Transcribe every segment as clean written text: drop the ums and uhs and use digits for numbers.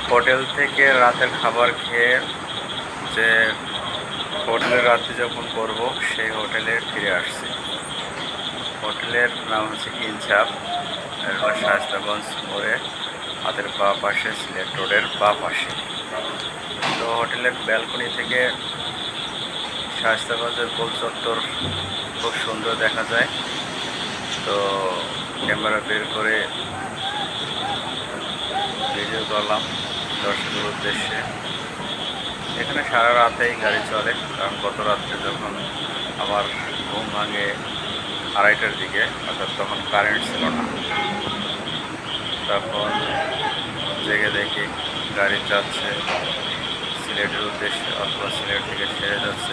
Hotel থেকে রাতের খাবার খেয়ে যে হোটেলের রাত্রি যাপন করব সেই হোটেলে ফিরে আসছি। হোটেলের নাম হচ্ছে ইনসাফ, শায়েস্তাগঞ্জ মোড়ে হাতের বাঁ পাশে, সিলেট রোডের বাঁ পাশে। তো হোটেলের ব্যালকনি থেকে শায়েস্তাগঞ্জের গোল চত্বর খুব সুন্দর দেখা যায়। তো ক্যামেরা বের করে ভিডিও করলাম দর্শকের উদ্দেশ্যে। এখানে সারা রাতেই গাড়ি চলে, কারণ গত রাত্রে যখন আমার ঘুম ভাঙে 2:30টার দিকে, অর্থাৎ তখন কারেন্ট ছিল না, তখন জেগে দেখি গাড়ি যাচ্ছে সিলেটের উদ্দেশ্যে অথবা সিলেট থেকে ছেড়ে যাচ্ছে।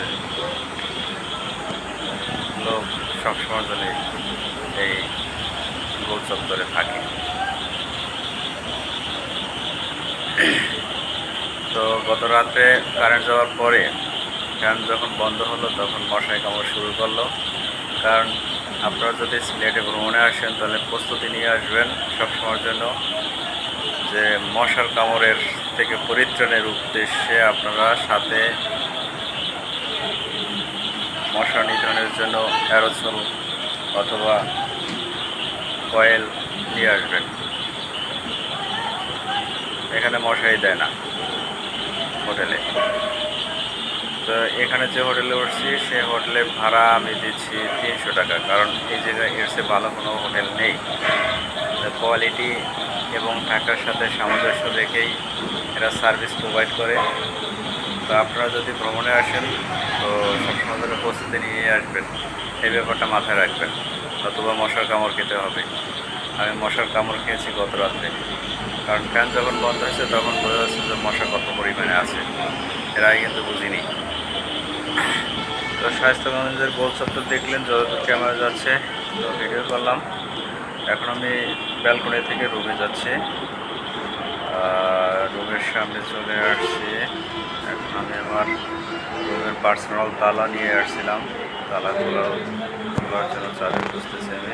লোক সবসময় জন্য এই গোল চত্বরে থাকে। তো গত রাত্রে কারেন্ট যাওয়ার পরে ফ্যান যখন বন্ধ হলো তখন মশায় কামড় শুরু করলো। কারণ আপনারা যদি সিলেটে ভ্রমণে আসেন তাহলে প্রস্তুতি নিয়ে আসবেন সবসময়ের জন্য যে মশার কামড়ের থেকে পরিত্রাণের উদ্দেশ্যে আপনারা সাথে মশা নিধনের জন্য অ্যারোসল অথবা কয়েল নিয়ে আসবেন। এখানে মশাই দেয় না হোটেলে। তো এখানে যে হোটেলে উঠছি সেই হোটেলের ভাড়া আমি দিচ্ছি 300 টাকা, কারণ এই জায়গায় এর চেয়ে ভালো কোনো হোটেল নেই। কোয়ালিটি এবং টাকার সাথে সামঞ্জস্য রেখেই এরা সার্ভিস প্রোভাইড করে। তো আপনারা যদি ভ্রমণে আসেন তো সবসময় ধরে প্রস্তুতি নিয়ে আসবেন, এই ব্যাপারটা মাথায় রাখবেন, অথবা মশার কামড় খেতে হবে। আমি মশার কামড় খেয়েছি গত রাত্রে, কারণ ফ্যান যখন বন্ধ হয়েছে তখন বোঝা যাচ্ছে যে মশা কত পরিমাণে আছে, এর আগে কিন্তু বুঝিনি। তো শায়েস্তাগঞ্জের গোল চত্বর দেখলেন, যতদূর ক্যামেরা যাচ্ছে তো ভিডিও করলাম। এখন আমি ব্যালকনি থেকে রুমে যাচ্ছি, রুমের সামনে চলে আসছি। এখন আমি আমার রুমের পার্সোনাল তালা নিয়ে আসছিলাম, তালা খোলার জন্য চাবি খুঁজতেছি আমি।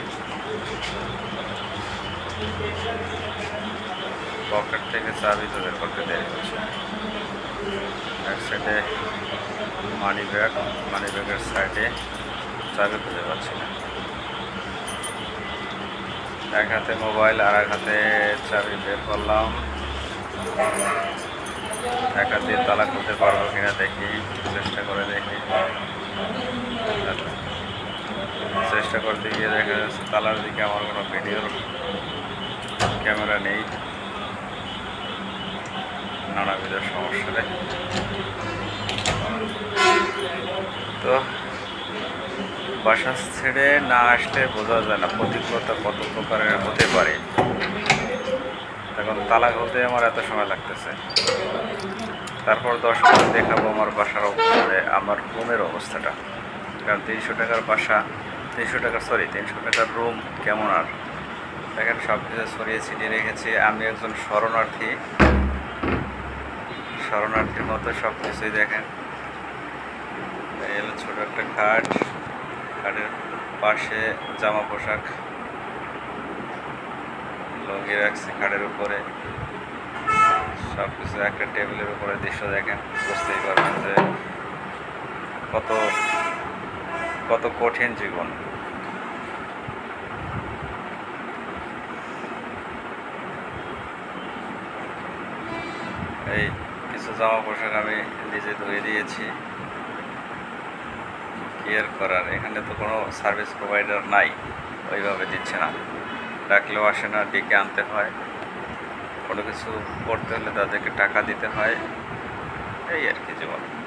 পকেট থেকে চাবি তো বের করতে দেরি হচ্ছে। এক সাইডে মানি ব্যাগের সাইডে চাবি খুঁজে পাচ্ছি না। এক হাতে মোবাইল আর এক হাতে চাবি বের করলাম। এক হাত দিয়ে তালা খুলতে পারবো কিনা দেখি, চেষ্টা করতে গিয়ে দেখা যাচ্ছে তালার দিকে আমার কোনো ভিডিওর ক্যামেরা নেই, নানাবিধ সমস্যা দেয়। তো বাসা ছেড়ে না আসলে বোঝা যায় না প্রতিকূলতা কত প্রকারের হতে পারে। এখন তালা খুলতে আমার এত সময় লাগতেছে, তারপর 10 মিনিট দেখাবো আমার বাসার আমার রুমের অবস্থাটা। কারণ 300 টাকার বাসা, 300 টাকার রুম কেমন আর দেখেন, সব কিছু ছড়িয়ে ছিটিয়ে রেখেছি। আমি একজন শরণার্থীর মতো সব কিছুই দেখেন। এই হলো ছোটো একটা খাটের পাশে জামা পোশাক লুঙ্গি রাখছি খাটের উপরে, সব কিছু একটা টেবিলের উপরে। দৃশ্য দেখেন, বুঝতেই পারবেন যে কত কঠিন জীবন। এই কিছু জামা পোশাক আমি নিজে ধুয়ে দিয়েছি, কেয়ার করার। এখানে তো কোনো সার্ভিস প্রোভাইডার নাই, ওইভাবে দিচ্ছে না, ডাকলেও আসে না, ডেকে আনতে হয়। কোনো কিছু করতে হলে তাদেরকে টাকা দিতে হয়, এই আর কি জীবন।